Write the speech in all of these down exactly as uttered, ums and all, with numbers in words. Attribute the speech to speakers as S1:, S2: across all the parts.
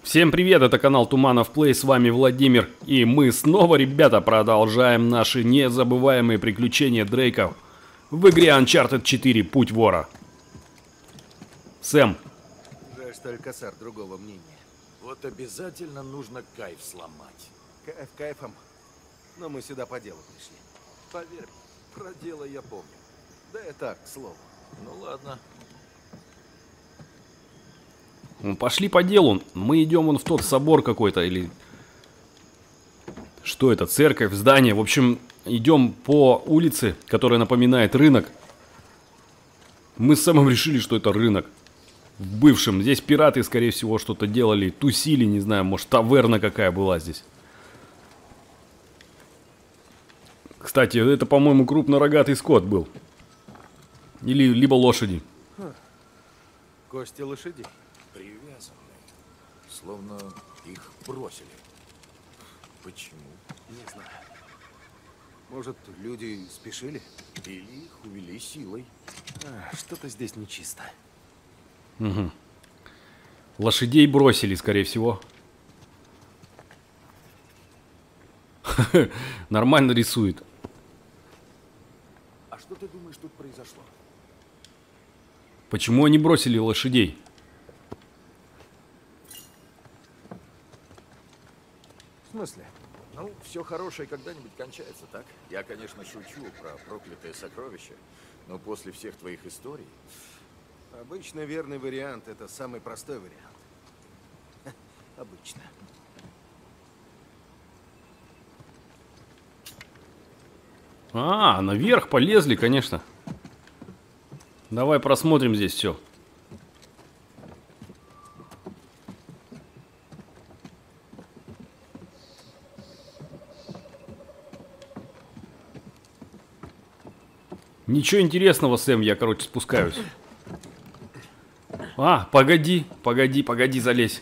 S1: Всем привет, это канал Туманов Плей, с вами Владимир. И мы снова, ребята, продолжаем наши незабываемые приключения Дрейка в игре Uncharted четыре Путь вора. Сэм.
S2: Жаль, что Алькасар другого мнения.
S3: Вот обязательно нужно кайф сломать.
S2: Кайф кайфом, но мы сюда по делу пришли.
S3: Поверь, про дело я помню.
S2: Да и так, к слову.
S3: Ну ладно.
S1: Пошли по делу. Мы идем вон в тот собор какой-то или... Что это? Церковь, здание. В общем, идем по улице, которая напоминает рынок. Мы с Сэмом решили, что это рынок. В бывшем. Здесь пираты, скорее всего, что-то делали. Тусили, не знаю, может, таверна какая была здесь. Кстати, это, по-моему, крупнорогатый скот был. Или либо лошади.
S2: Ха. Кости лошадей.
S3: Привязанные. Словно их бросили. Почему?
S2: Не знаю. Может, люди спешили?
S3: Или их увели силой.
S2: А, что-то здесь нечисто.
S1: Угу. Лошадей бросили, скорее всего. Нормально рисует.
S3: А что ты думаешь, тут произошло?
S1: Почему они бросили лошадей?
S2: В смысле?
S3: Ну, все хорошее когда-нибудь кончается, так? Я, конечно, шучу про проклятое сокровище, но после всех твоих историй...
S2: Обычно верный вариант — это самый простой вариант. Ха, обычно.
S1: А, наверх полезли, конечно. Давай просмотрим здесь все. Ничего интересного, Сэм, я, короче, спускаюсь. А, погоди, погоди, погоди, залезь.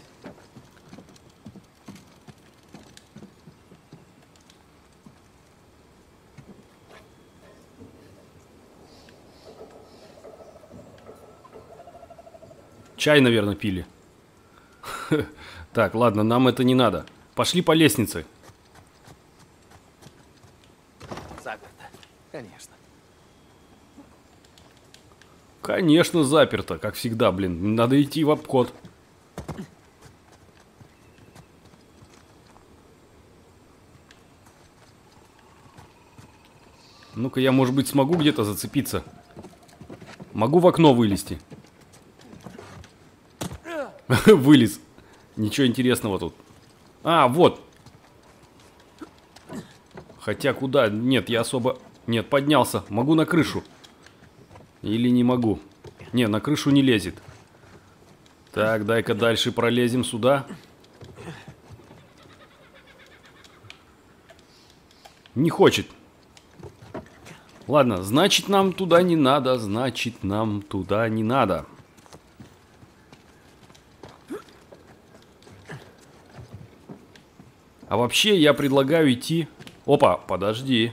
S1: Чай, наверное, пили. Так, ладно, нам это не надо. Пошли по лестнице.
S2: Заперто. Конечно.
S1: Конечно, заперто, как всегда, блин. Надо идти в обход. Ну-ка, я, может быть, смогу где-то зацепиться. Могу в окно вылезти. Вылез. Ничего интересного тут. А, вот. Хотя куда? Нет, я особо... Нет, поднялся. Могу на крышу. Или не могу. Не, на крышу не лезет. Так, дай-ка дальше пролезем сюда. Не хочет. Ладно, значит, нам туда не надо. Значит, нам туда не надо. А вообще, я предлагаю идти... Опа, подожди.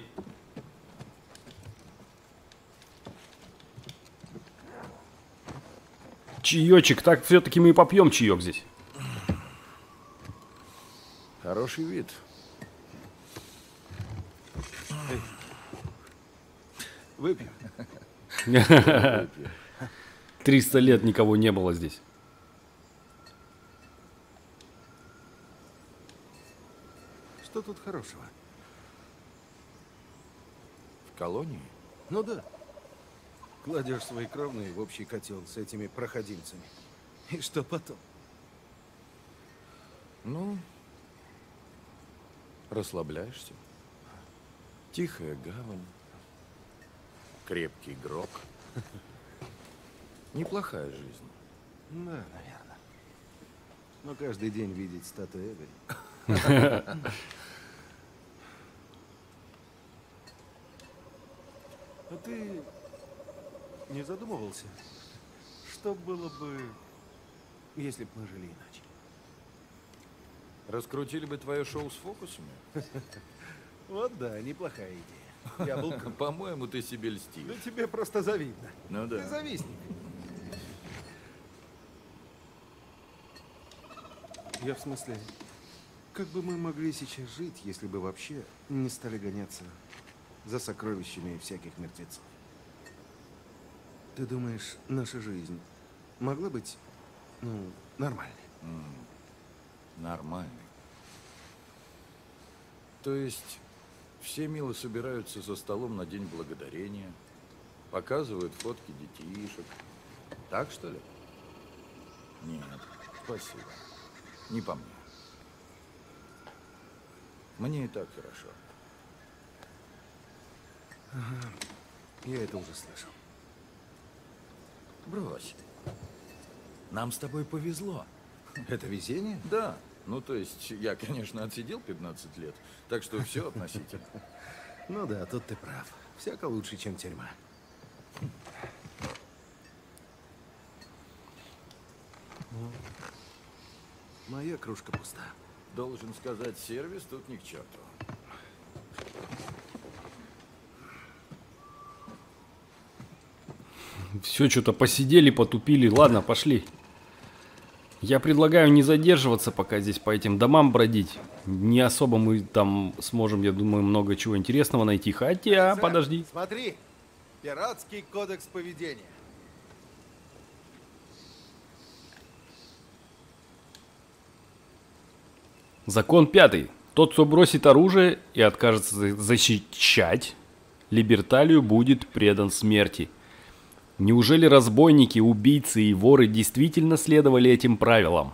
S1: Чаечек. Так, все-таки мы и попьем чаек здесь.
S3: Хороший вид.
S2: Выпьем.
S1: Триста лет никого не было здесь.
S2: Что тут хорошего?
S3: В колонии?
S2: Ну да. Кладешь свои кровные в общий котел с этими проходимцами. И что потом?
S3: Ну, расслабляешься. Тихая гавань. Крепкий гроб. Неплохая жизнь.
S2: Да, наверное. Но каждый день видеть статую Эвери. А ты не задумывался, что было бы, если бы мы жили иначе?
S3: Раскрутили бы твое шоу с фокусами?
S2: Вот да, неплохая идея. Я был...
S3: По-моему, ты себе льстишь.
S2: Да тебе просто завидно.
S3: Ну да.
S2: Ты завистник. Я в смысле, как бы мы могли сейчас жить, если бы вообще не стали гоняться за сокровищами всяких мертвецов? Ты думаешь, наша жизнь могла быть, ну, нормальной?
S3: Нормальный. То есть все мило собираются за столом на День Благодарения, показывают фотки детишек. Так, что ли? Нет, спасибо. Не по мне. Мне и так хорошо.
S2: Ага, я это уже слышал.
S3: Брось. Нам с тобой повезло.
S2: Это везение?
S3: Да. Ну, то есть, я, конечно, отсидел пятнадцать лет, так что все относительно.
S2: Ну да, тут ты прав. Всяко лучше, чем тюрьма. Моя кружка пуста.
S3: Должен сказать, сервис тут ни к черту.
S1: Все, что-то посидели, потупили. Ладно, пошли. Я предлагаю не задерживаться пока здесь по этим домам бродить. Не особо мы там сможем, я думаю, много чего интересного найти. Хотя,
S2: Сэм,
S1: подожди.
S2: Смотри, пиратский кодекс поведения.
S1: Закон пятый. Тот, кто бросит оружие и откажется за- защищать Либерталию, будет предан смерти. Неужели разбойники, убийцы и воры действительно следовали этим правилам?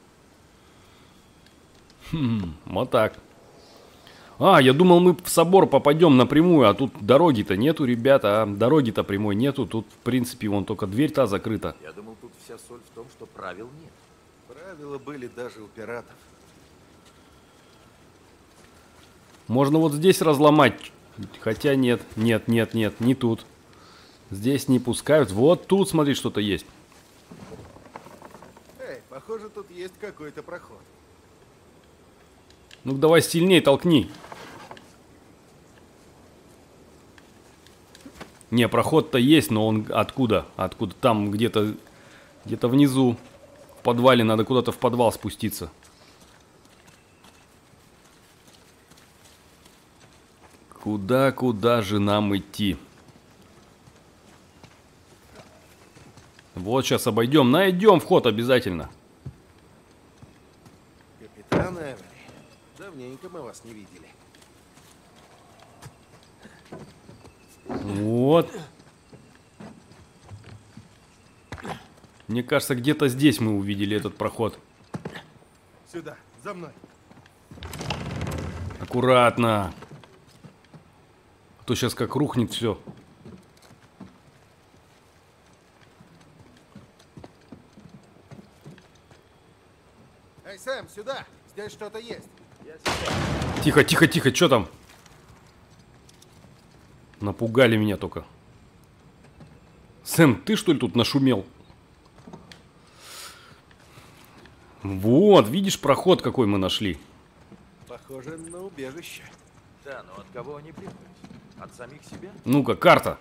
S1: Хм, вот так. А, я думал, мы в собор попадем напрямую, а тут дороги-то нету, ребята, а дороги-то прямой нету. Тут, в принципе, вон только дверь-то закрыта.
S3: Я думал, тут вся соль в том, что правил нет.
S2: Правила были даже у пиратов.
S1: Можно вот здесь разломать. Хотя нет, нет, нет, нет, не тут. Здесь не пускают. Вот тут, смотри, что-то есть.
S2: Эй, похоже, тут есть какой-то проход.
S1: Ну давай сильнее толкни. Не, проход-то есть, но он откуда? Откуда? Там где-то где-то внизу. В подвале надо куда-то в подвал спуститься. Куда, куда же нам идти? Вот сейчас обойдем. Найдем вход обязательно.
S2: Капитан Эвери, давненько мы вас не видели.
S1: Вот. Мне кажется, где-то здесь мы увидели этот проход.
S2: Сюда, за мной.
S1: Аккуратно. А то сейчас как рухнет все.
S2: Эй, Сэм, сюда! Здесь что-то есть.
S1: Тихо, тихо, тихо, что там? Напугали меня только. Сэм, ты что ли тут нашумел? Вот, видишь, проход какой мы нашли.
S2: Похоже на убежище.
S3: Да, но от кого они прятались? От самих себя?
S1: Ну-ка, карта.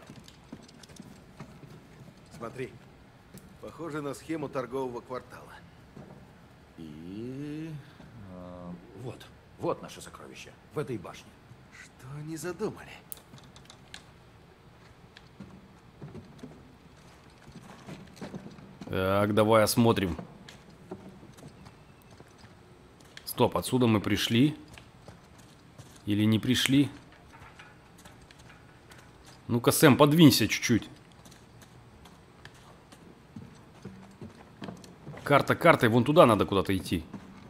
S2: Смотри, похоже на схему торгового квартала.
S3: И... а, вот, вот наше сокровище. В этой башне.
S2: Что они задумали?
S1: Так, давай осмотрим. Стоп, отсюда мы пришли? Или не пришли? Ну-ка, Сэм, подвинься чуть-чуть. Карта картой, вон туда надо куда-то идти.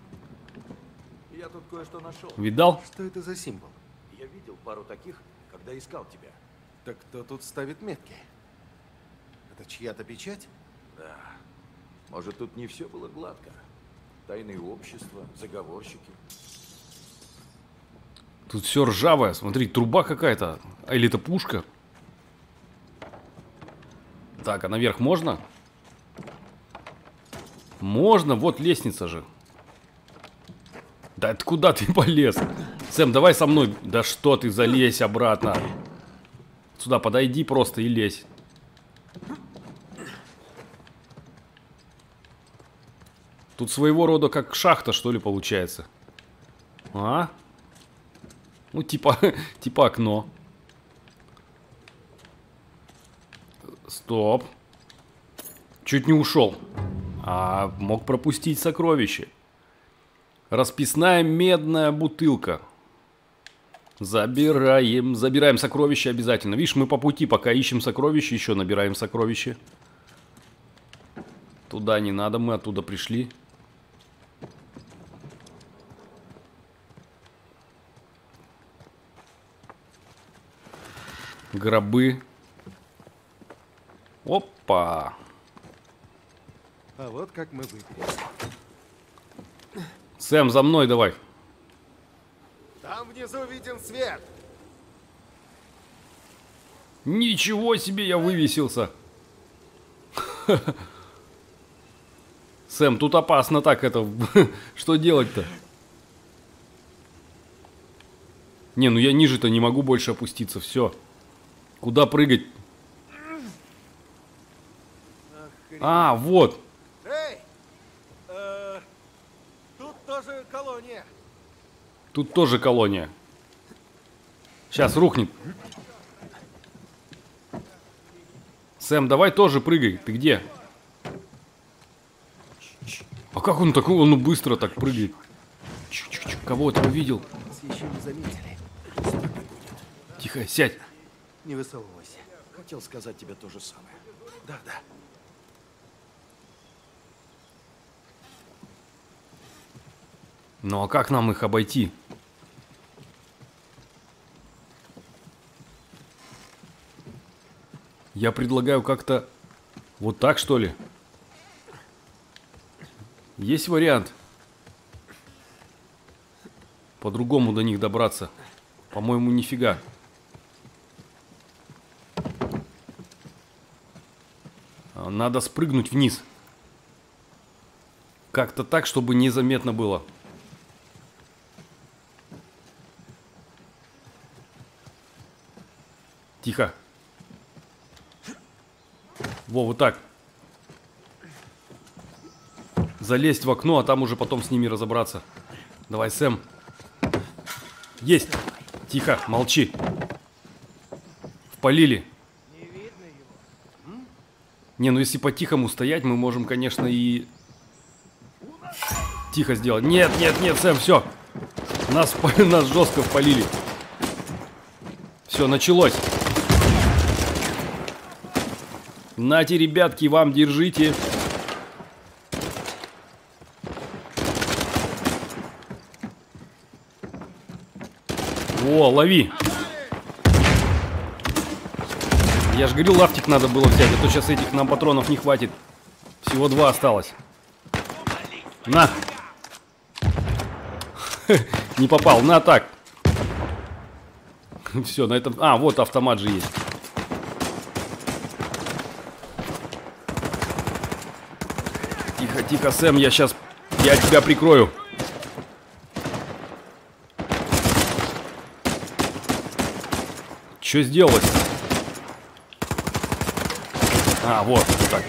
S3: Я тут кое-что нашел.
S1: Видал?
S2: Что это за символ?
S3: Я видел пару таких, когда искал тебя.
S2: Так кто тут ставит метки? Это чья-то печать?
S3: Да. Может, тут не все было гладко. Тайные общества, заговорщики.
S1: Тут все ржавое. Смотри, труба какая-то. А или это пушка? Так, а наверх можно? Можно, вот лестница же. Да это куда ты полез? Сэм, давай со мной. Да что ты, залезь обратно. Сюда подойди просто и лезь. Тут своего рода как шахта, что ли, получается. А? Ну, типа, типа окно. Стоп. Чуть не ушел. А мог пропустить сокровище. Расписная медная бутылка. Забираем. Забираем сокровища обязательно. Видишь, мы по пути, пока ищем сокровища, еще набираем сокровища. Туда не надо, мы оттуда пришли. Гробы. Опа.
S2: А вот как мы выпили.
S1: Сэм, за мной давай.
S2: Там внизу виден свет.
S1: Ничего себе, я вывесился. Сэм, тут опасно так это. Что делать-то? Не, ну я ниже-то не могу больше опуститься. Все. Куда прыгать? А, вот.
S2: Эй! Э, тут тоже колония.
S1: Тут тоже колония. Сейчас рухнет. Сэм, давай тоже прыгай. Ты где? А как он такой? Он быстро так прыгает. Чу-чу-чу. Кого ты увидел?
S2: Еще не заметили.
S1: Тихо, сядь.
S2: Не высовывайся.
S3: Хотел сказать тебе то же самое.
S2: Да, да.
S1: Ну а как нам их обойти? Я предлагаю как-то вот так, что ли? Есть вариант по-другому до них добраться? По-моему, нифига. Надо спрыгнуть вниз. Как-то так, чтобы незаметно было. Тихо. Во, вот так. Залезть в окно, а там уже потом с ними разобраться. Давай, Сэм. Есть. Тихо, молчи. Впалили. Не, ну если по-тихому стоять, мы можем, конечно, и... Тихо сделать. Нет, нет, нет, Сэм, все. Нас, нас жестко впалили. Все, началось. Нате, ребятки, вам держите. О, лови. Я же говорил, лафтик надо было взять, а то сейчас этих нам патронов не хватит. Всего два осталось. На. Не попал, на так. Все, на этом... А, вот автомат же есть. Тихо, тихо, Сэм, я сейчас... Я тебя прикрою. Что сделалось? А, вот, вот так.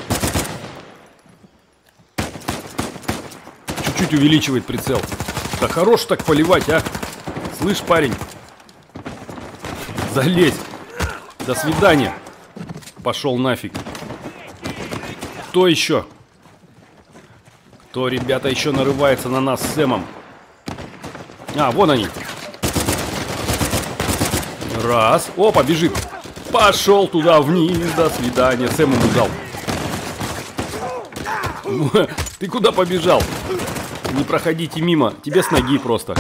S1: Чуть-чуть увеличивает прицел. Да хорош так поливать, а? Слышь, парень? Залезь. До свидания. Пошел нафиг. Кто еще? Кто, ребята, еще нарывается на нас с Сэмом? А, вон они. Раз. Опа, бежит. Пошел туда вниз. До свидания. Сэм ему дал. Ты куда побежал? Не проходите мимо. Тебе с ноги просто.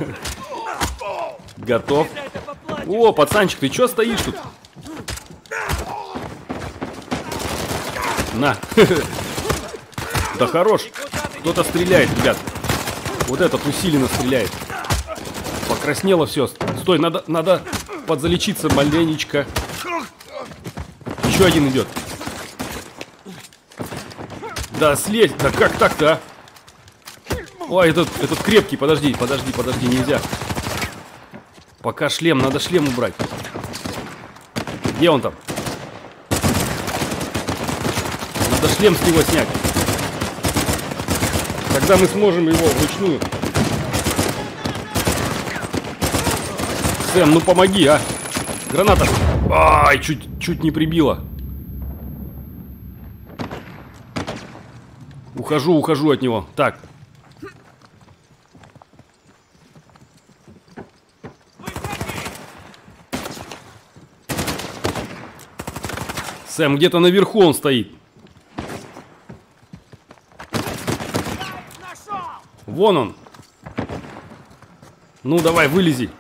S1: Готов. О, пацанчик, ты что стоишь тут? На. Да хорош. Кто-то стреляет, ребят. Вот этот усиленно стреляет. Покраснело все. Стой, надо, надо подзалечиться маленечко. Еще один идет. Да слезь. Да как так-то, а? Ой, этот, этот крепкий. Подожди, подожди, подожди, нельзя. Пока шлем, надо шлем убрать. Где он там? Надо шлем с него снять. Когда мы сможем его вручную? Сэм, ну помоги, а! Граната! Ай, чуть, чуть не прибило. Ухожу, ухожу от него. Так. Сэм, где-то наверху он стоит. Вон он. Ну, давай, вылези.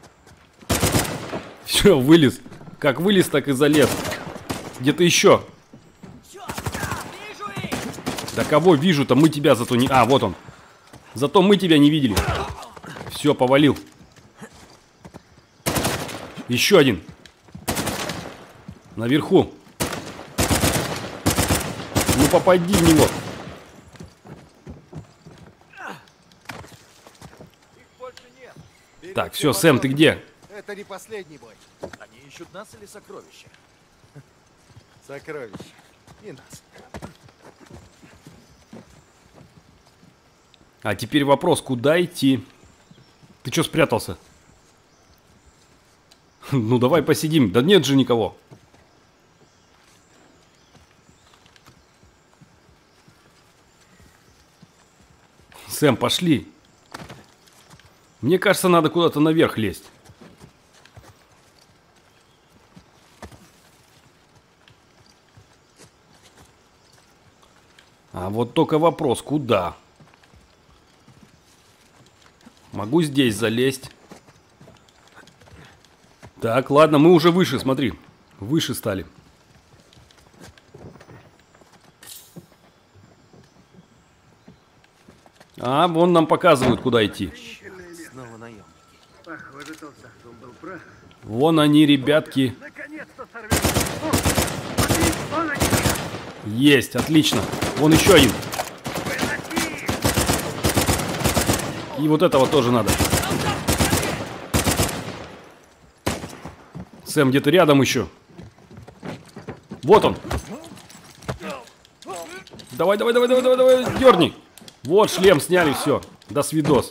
S1: Все, вылез. Как вылез, так и залез. Где-то еще. Да кого вижу-то? Мы тебя зато не... А, вот он. Зато мы тебя не видели. Все, повалил. Еще один. Наверху. Ну попади в него. Так, все, Сэм, ты где?
S2: Это не последний бой.
S3: Они ищут нас или сокровища?
S2: Сокровище. И нас.
S1: А теперь вопрос, куда идти? Ты что спрятался? Ну давай посидим. Да нет же никого. Сэм, пошли. Мне кажется, надо куда-то наверх лезть. А вот только вопрос, куда? Могу здесь залезть. Так, ладно, мы уже выше, смотри. Выше стали. А, вон нам показывают, куда идти.
S2: Снова наемники.
S4: Похоже, толстахтун был прав.
S1: Вон они, ребятки.
S4: Наконец-то сорвется. О, смотри, вон они.
S1: Есть, отлично. Вон еще один.
S4: Выноси.
S1: И вот этого тоже надо. Сэм, где-то рядом еще. Вот он. Давай, давай, давай, давай, давай, давай, дерни. Вот, шлем сняли, все. До свидос.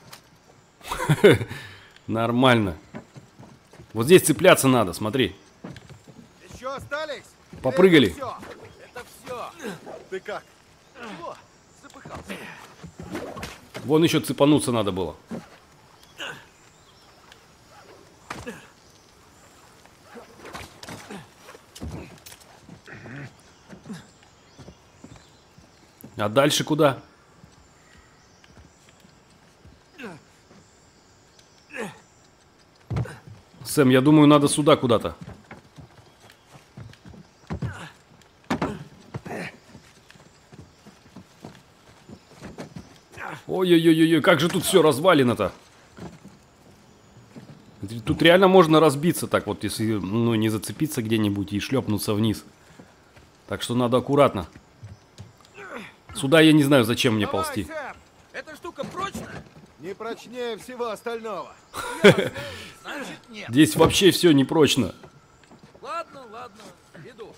S1: Нормально. Вот здесь цепляться надо, смотри.
S2: Еще остались?
S1: Попрыгали.
S2: Это все. Это все. Ты как? Чего? Запыхался.
S1: Вон еще цепануться надо было. А дальше куда? Сэм, я думаю, надо сюда куда-то. Ой-ой-ой-ой, как же тут все развалено-то. Тут реально можно разбиться так вот, если ну, не зацепиться где-нибудь и шлепнуться вниз. Так что надо аккуратно. Сюда я не знаю, зачем мне
S2: Давай,
S1: ползти.
S2: Сэм.
S3: Эта штука прочная?
S2: Не прочнее всего остального.
S3: Значит, нет.
S1: Здесь вообще все непрочно.
S3: Ладно, ладно, иду.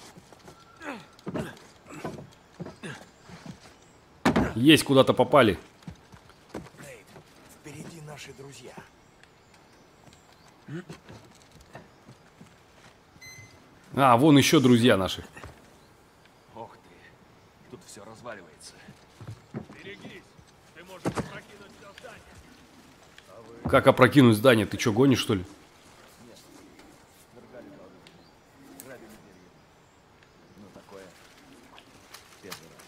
S1: Есть, куда-то попали.
S3: Нейт, впереди наши друзья.
S1: А, вон еще друзья наши.
S5: Ох ты, тут все разваливается.
S4: Берегись. Ты можешь опрокинуть все здание.
S1: Как опрокинуть здание? Ты что, гонишь, что ли?
S5: Ну такое. Первый раз.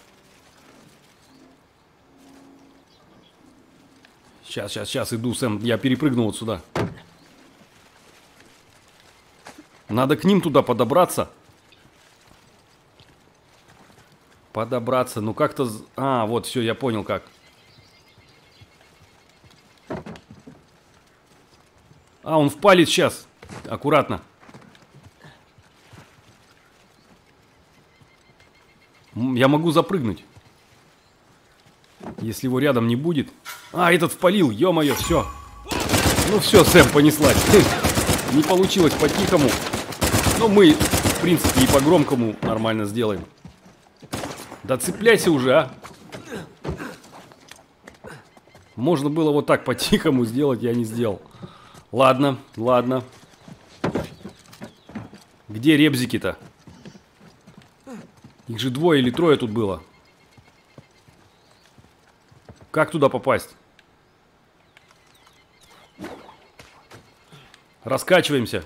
S1: Сейчас, сейчас, сейчас иду, Сэм. Я перепрыгнул вот сюда. Надо к ним туда подобраться. Подобраться. Ну как-то... А, вот, все, я понял как. А, он впалит сейчас. Аккуратно. М, Я могу запрыгнуть. Если его рядом не будет. А, этот впалил, ё-моё, все. Ну все, Сэм, понеслась. Не получилось по-тихому. Но мы, в принципе, и по-громкому нормально сделаем. Да цепляйся уже, а. Можно было вот так по-тихому сделать, я не сделал. Ладно, ладно. Где ребзики-то? Их же двое или трое тут было. Как туда попасть? Раскачиваемся.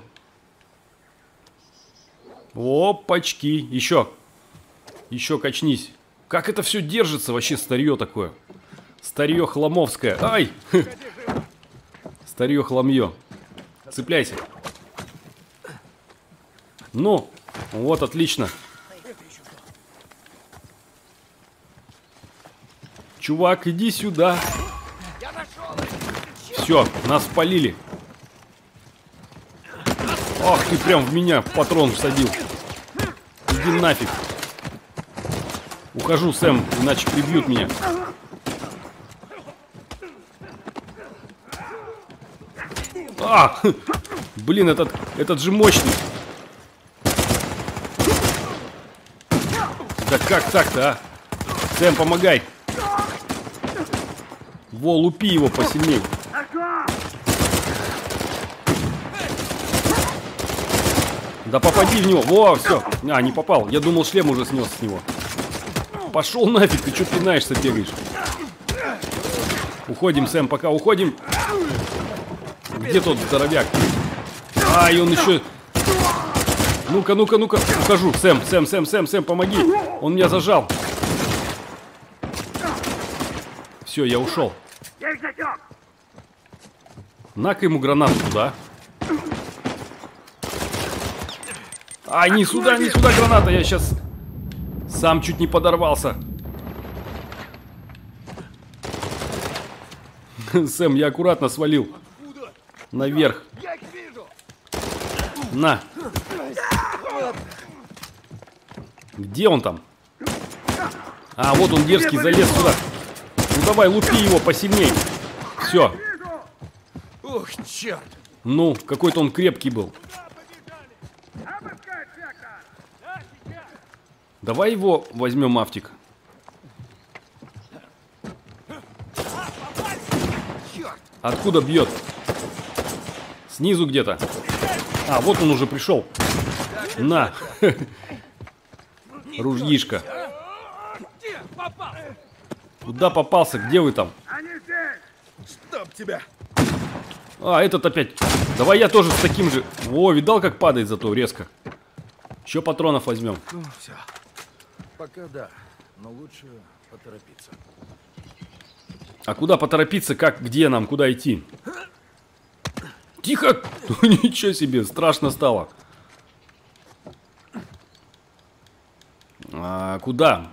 S1: Опачки. Еще. Еще качнись. Как это все держится? Вообще старье такое. Старье хламовское. Ай! Старье хламье. Цепляйся. Ну, вот, отлично. Чувак, иди сюда. Все, нас спалили. Ах, ты прям в меня патрон всадил. Иди нафиг. Ухожу, Сэм, иначе прибьют меня. А! Блин, этот, этот же мощный. Да как так-то, а? Сэм, помогай. Во, лупи его посильнее. Да попади в него. Во, все. А, не попал. Я думал, шлем уже снес с него. Пошел нафиг, ты что пинаешься, бегаешь? Уходим, Сэм, пока уходим. Где тот здоровяк? А, и он еще... Ну-ка, ну-ка, ну-ка. Ухожу. Сэм, Сэм, Сэм, Сэм, Сэм, помоги. Он меня зажал. Все, я ушел. На-ка ему гранату туда. А, не сюда, не сюда граната. Я сейчас сам чуть не подорвался. Сэм, я аккуратно свалил. Наверх. На. Где он там? А, вот он дерзкий, залез сюда. Ну давай, лупи его посильней. Все.
S3: Ух, черт!
S1: Ну, какой-то он крепкий был. Давай его возьмем, Автик. Откуда бьет? Снизу где-то. А, вот он уже пришел. На. Ружьишко. Куда попался? Где вы там?
S2: Чтоб тебя!
S1: А, этот опять. Давай я тоже с таким же. О, видал, как падает зато резко. Еще патронов возьмем.
S3: Ну, все. Пока да, но лучше поторопиться.
S1: А куда поторопиться? Как? Где нам? Куда идти? Тихо! Ничего себе, страшно стало. А, куда?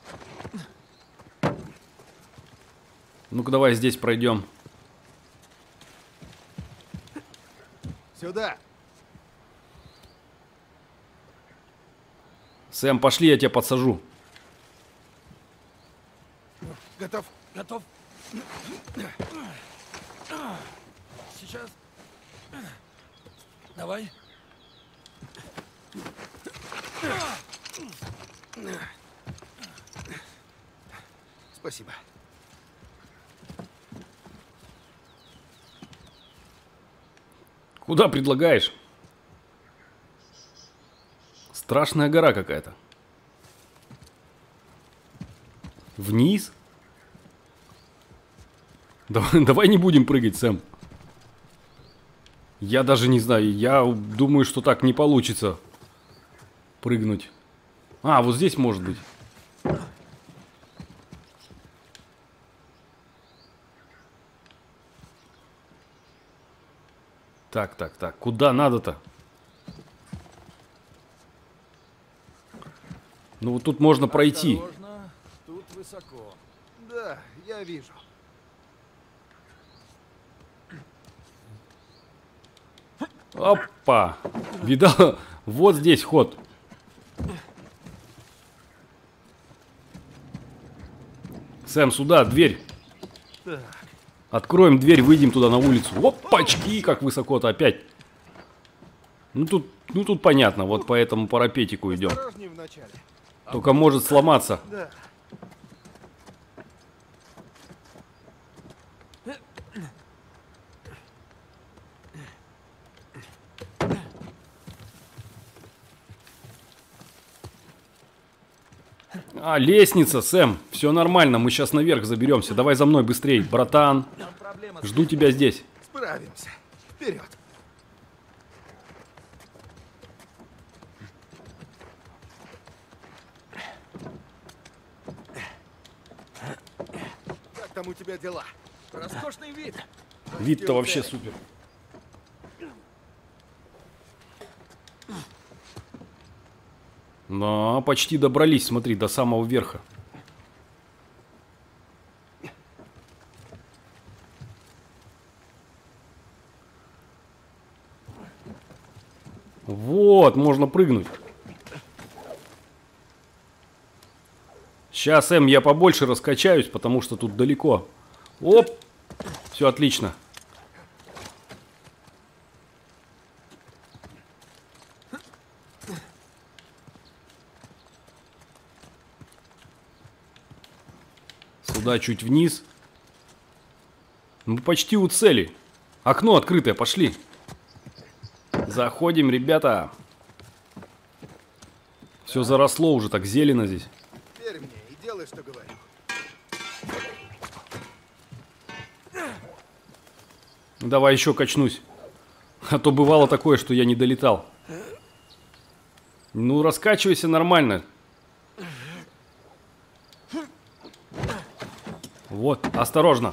S1: Ну-ка, давай здесь пройдем.
S2: Сюда!
S1: Сэм, пошли, я тебя подсажу.
S2: Готов?
S3: Готов? Сейчас. Давай.
S2: Спасибо.
S1: Куда предлагаешь? Страшная гора какая-то. Вниз? Давай, давай не будем прыгать, Сэм. Я даже не знаю. Я думаю, что так не получится прыгнуть. А, вот здесь может быть. Так, так, так. Куда надо-то? Ну вот тут можно пройти.
S3: Осторожно, тут высоко.
S2: Да, я вижу.
S1: Опа! Видал? Вот здесь ход. Сэм, сюда, дверь.
S2: Так.
S1: Откроем дверь, выйдем туда на улицу. Опачки, как высоко-то опять. Ну тут, ну тут понятно, вот по этому парапетику идем.
S2: Осторожнее вначале.
S1: Только может сломаться.
S2: Да.
S1: А, лестница, Сэм. Все нормально, мы сейчас наверх заберемся. Давай за мной быстрей, братан.
S5: Там проблема с...
S1: Жду тебя здесь.
S2: Справимся. Вперед. Как там у тебя дела?
S5: Роскошный вид.
S1: Вид-то вообще супер. Но почти добрались, смотри, до самого верха. Вот, можно прыгнуть. Сейчас, Эм, я побольше раскачаюсь, потому что тут далеко. Оп! Все отлично. Сюда чуть вниз. Мы почти у цели. Окно открытое, пошли. Заходим, ребята. Все заросло уже, так зелено здесь.
S2: Верь мне и делай, что говорю.
S1: Давай еще качнусь. А то бывало такое, что я не долетал. Ну, раскачивайся нормально. Вот, осторожно.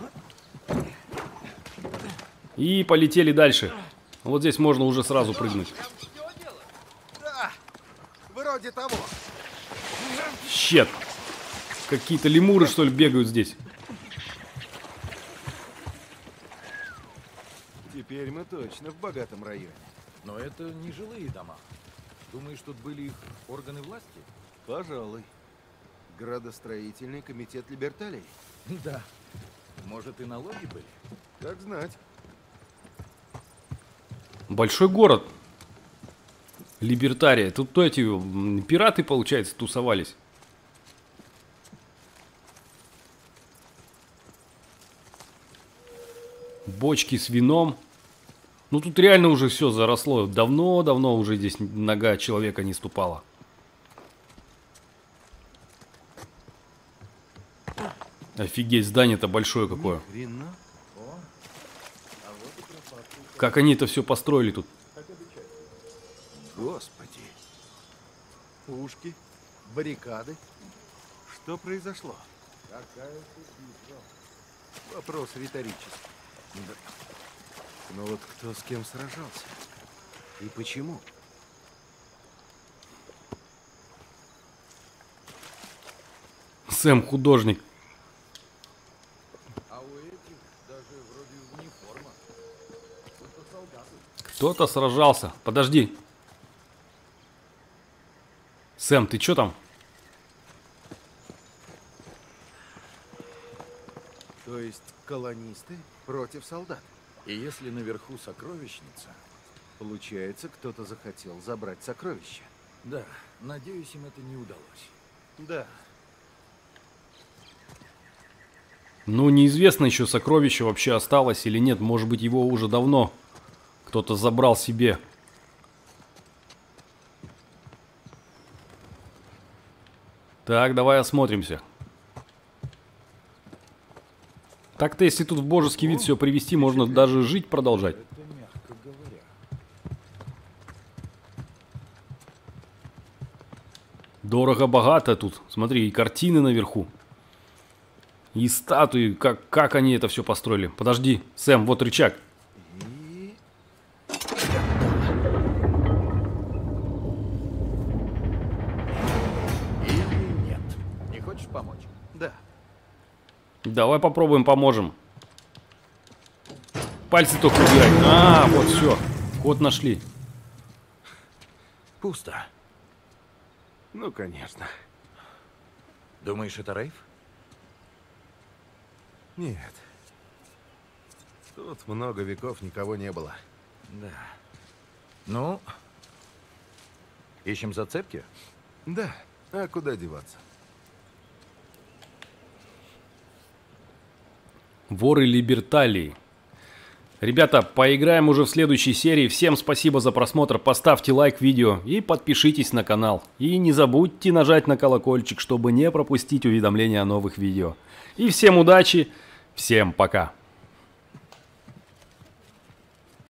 S1: И полетели дальше. Вот здесь можно уже сразу прыгнуть.
S2: Да, вроде того.
S1: Щет. Какие-то лемуры, что ли, бегают здесь.
S2: Теперь мы точно в богатом районе.
S3: Но это не жилые дома. Думаешь, тут были их органы власти?
S2: Пожалуй. Градостроительный комитет Либерталей.
S3: Да. Может, и налоги были?
S2: Как знать.
S1: Большой город. Либертария. Тут то эти м, пираты, получается, тусовались. Бочки с вином. Ну тут реально уже все заросло. Давно-давно уже здесь нога человека не ступала. Офигеть, здание-то большое какое.
S2: Вино?
S1: Как они это все построили тут.
S2: Господи. Пушки, баррикады. Что произошло? Вопрос риторический. Да. Но вот кто с кем сражался? И почему?
S1: Сэм художник.
S3: А у этих даже вроде униформа. Будто солдаты.
S1: Кто-то сражался. Подожди. Сэм, ты чё там?
S2: То есть колонисты против солдат?
S3: И если наверху сокровищница,
S2: Получается, кто-то захотел забрать сокровища.
S3: да, надеюсь, им это не удалось.
S2: Да.
S1: Ну, неизвестно еще, сокровище вообще осталось или нет. Может быть, его уже давно кто-то забрал себе. Так, давай осмотримся. Так-то, если тут в божеский вид все привести, можно даже жить продолжать.
S3: Это мягко говоря.
S1: Дорого-богато тут. Смотри, и картины наверху. И статуи. Как, как они это все построили? Подожди, Сэм, вот рычаг.
S2: И...
S3: Или нет. Не хочешь помочь?
S2: Да.
S1: Давай попробуем, поможем. Пальцы только убирай. А, вот все. Код нашли.
S3: Пусто.
S2: Ну, конечно.
S3: Думаешь, это Рейв?
S2: Нет. Тут много веков никого не было.
S3: Да. Ну, ищем зацепки?
S2: Да. А куда деваться?
S1: Воры Либерталии. Ребята, поиграем уже в следующей серии. Всем спасибо за просмотр. Поставьте лайк видео и подпишитесь на канал. И не забудьте нажать на колокольчик, чтобы не пропустить уведомления о новых видео. И всем удачи, всем пока.